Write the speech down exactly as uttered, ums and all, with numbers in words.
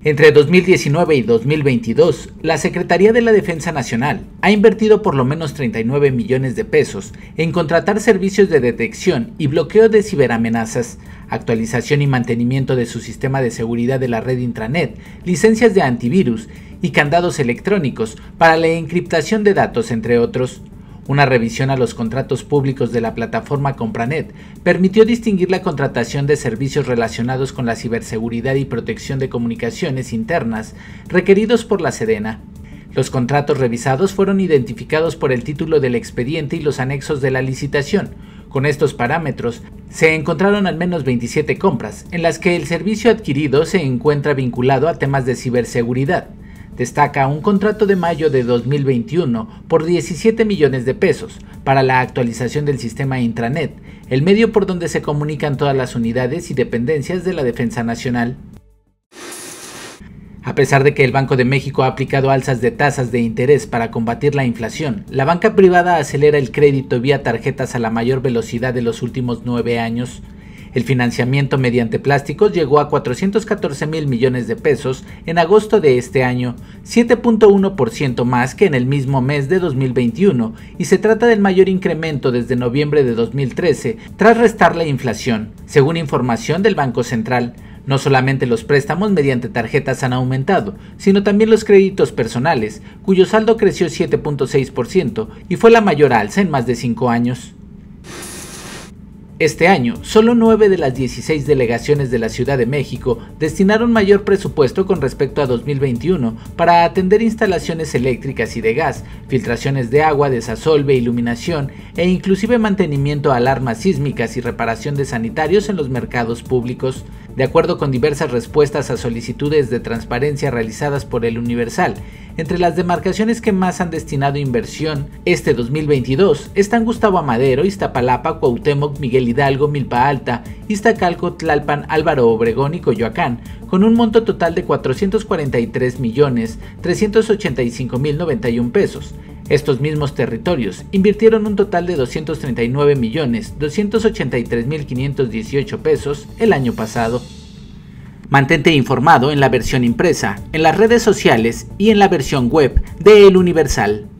Entre dos mil diecinueve y dos mil veintidós, la Secretaría de la Defensa Nacional ha invertido por lo menos treinta y nueve millones de pesos en contratar servicios de detección y bloqueo de ciberamenazas, actualización y mantenimiento de su sistema de seguridad de la red intranet, licencias de antivirus y candados electrónicos para la encriptación de datos, entre otros. Una revisión a los contratos públicos de la plataforma Compranet permitió distinguir la contratación de servicios relacionados con la ciberseguridad y protección de comunicaciones internas requeridos por la Sedena. Los contratos revisados fueron identificados por el título del expediente y los anexos de la licitación. Con estos parámetros, se encontraron al menos veintisiete compras, en las que el servicio adquirido se encuentra vinculado a temas de ciberseguridad. Destaca un contrato de mayo de dos mil veintiuno por diecisiete millones de pesos para la actualización del sistema intranet, el medio por donde se comunican todas las unidades y dependencias de la Defensa Nacional. A pesar de que el Banco de México ha aplicado alzas de tasas de interés para combatir la inflación, la banca privada acelera el crédito vía tarjetas a la mayor velocidad de los últimos nueve años. El financiamiento mediante plásticos llegó a cuatrocientos catorce mil millones de pesos en agosto de este año, siete punto uno por ciento más que en el mismo mes de dos mil veintiuno, y se trata del mayor incremento desde noviembre de dos mil trece, tras restar la inflación, según información del Banco Central. No solamente los préstamos mediante tarjetas han aumentado, sino también los créditos personales, cuyo saldo creció siete punto seis por ciento y fue la mayor alza en más de cinco años. Este año, solo nueve de las dieciséis delegaciones de la Ciudad de México destinaron mayor presupuesto con respecto a dos mil veintiuno para atender instalaciones eléctricas y de gas, filtraciones de agua, desasolve, iluminación e inclusive mantenimiento, alarmas sísmicas y reparación de sanitarios en los mercados públicos. De acuerdo con diversas respuestas a solicitudes de transparencia realizadas por El Universal, entre las demarcaciones que más han destinado inversión este dos mil veintidós están Gustavo Amadero, Iztapalapa, Cuauhtémoc, Miguel Hidalgo, Milpa Alta, Iztacalco, Tlalpan, Álvaro Obregón y Coyoacán, con un monto total de cuatrocientos cuarenta y tres millones trescientos ochenta y cinco mil noventa y uno pesos. Estos mismos territorios invirtieron un total de doscientos treinta y nueve millones doscientos ochenta y tres mil quinientos dieciocho pesos el año pasado. Mantente informado en la versión impresa, en las redes sociales y en la versión web de El Universal.